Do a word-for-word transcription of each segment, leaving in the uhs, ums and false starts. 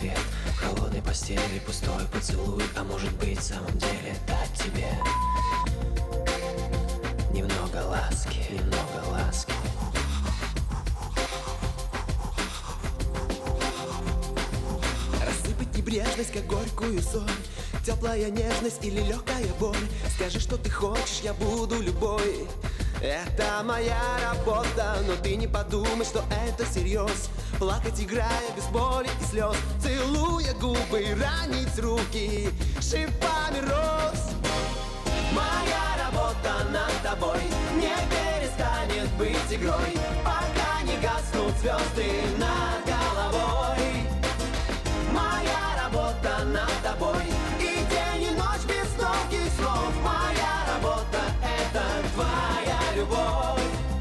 ответ в холодной постели, пустой поцелуй, а может быть в самом деле дать тебе немного ласки, немного ласки. Рассыпать небрежность, как горькую соль, теплая нежность или легкая боль. Скажи, что ты хочешь, я буду любой. Это моя работа, но ты не подумай, что это всерьез. Плакать, играя без боли и слез, целуя губы, ранить руки шипами роз. Моя работа над тобой не перестанет быть игрой, пока не гаснут звезды над головой. Моя работа над тобой и день и ночь без долгих слов. Моя работа — это твоя любовь.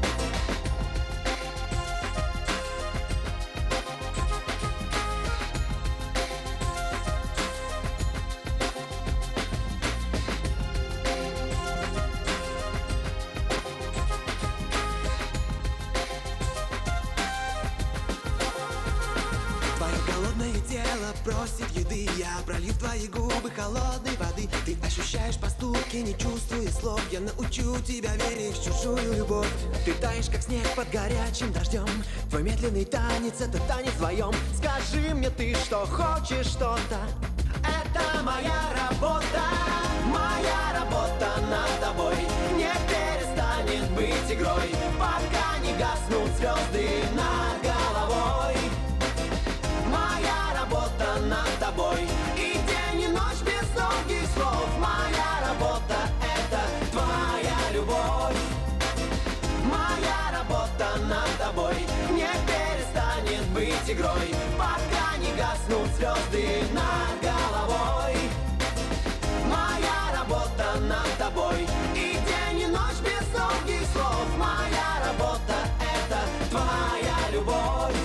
Просит еды, я пролью в твои губы холодной воды. Ты ощущаешь поступки, не чувствуя слов. Я научу тебя верить в чужую любовь. Ты таешь, как снег под горячим дождем. Твой медленный танец — это танец вдвоем. Скажи мне ты, что хочешь что-то. Это моя работа. Моя работа над тобой не перестанет быть игрой, пока не гаснут звезды над головой. Моя работа над тобой и день и ночь без долгих слов. Моя работа — это твоя любовь. Моя работа над тобой не перестанет быть игрой, пока не гаснут звезды над головой. Моя работа над тобой и день и ночь без долгих слов. Моя работа — это твоя любовь.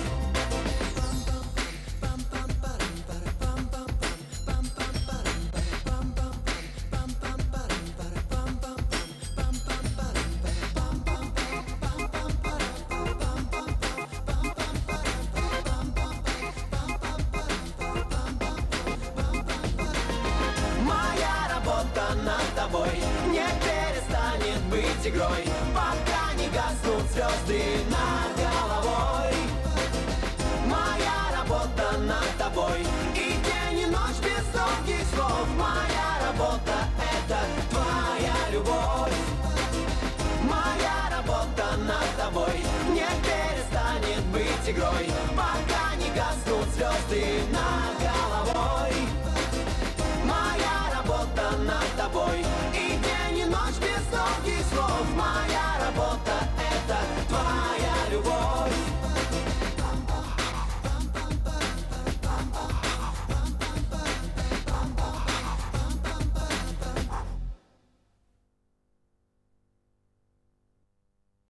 Не перестанет быть игрой, пока не гаснут звезды над головой. Моя работа над тобой и день и ночь без долгих слов. Моя работа — это твоя любовь. Моя работа над тобой не перестанет быть игрой, пока не гаснут звезды над головой.